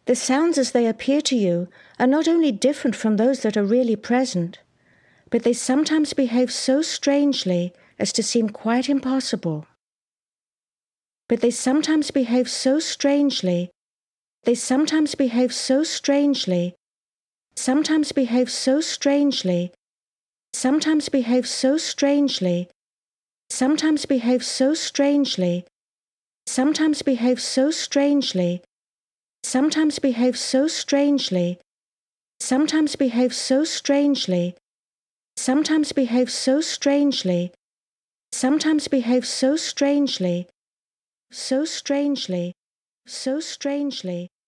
The sounds as they appear to you are not only different from those that are really present, but they sometimes behave so strangely as to seem quite impossible. But they sometimes behave so strangely, they sometimes behave so strangely, sometimes behave so strangely, sometimes behave so strangely, sometimes behave so strangely, sometimes behave so strangely, sometimes behave so strangely, sometimes behave so strangely, sometimes behave so strangely, sometimes behave so strangely, so strangely, so strangely,